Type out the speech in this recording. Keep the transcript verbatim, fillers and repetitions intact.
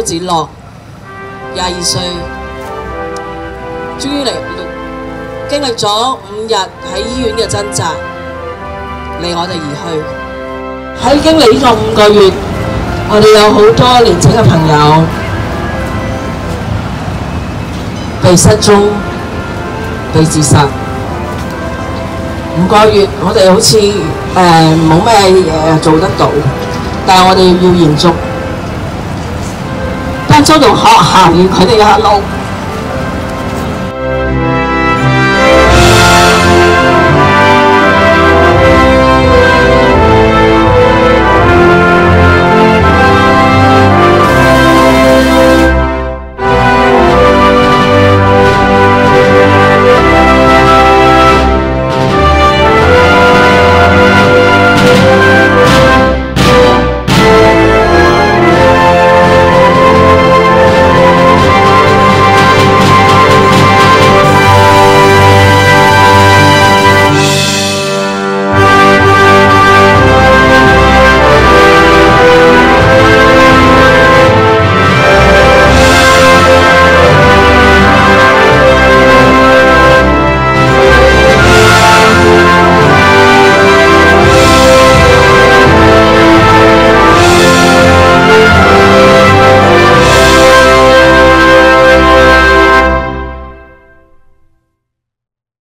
子樂，廿二歲，終於嚟經歷咗五日喺醫院嘅掙扎，離我哋而去。喺經歷呢個五個月，我哋有好多年輕嘅朋友被失蹤、被自殺。五個月，我哋好似誒冇咩嘢做得到，但係我哋要延續當中同學校佢哋嘅路。